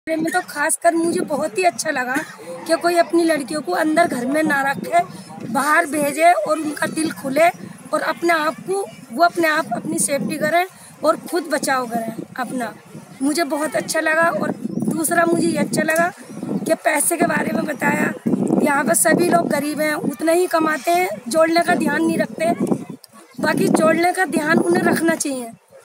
में तो खासकर मुझे बहुत ही अच्छा लगा कि कोई अपनी लड़कियों को अंदर घर में ना रखे, बाहर भेजे और उनका दिल खुले और अपने आप को वो अपने आप अपनी सेफ्टी करें और खुद बचाव करें अपना। मुझे बहुत अच्छा लगा। और दूसरा मुझे ये अच्छा लगा कि पैसे के बारे में बताया। यहाँ पर सभी लोग गरीब हैं, उतना ही कमाते हैं, जोड़ने का ध्यान नहीं रखते। बाकी जोड़ने का ध्यान उन्हें रखना चाहिए।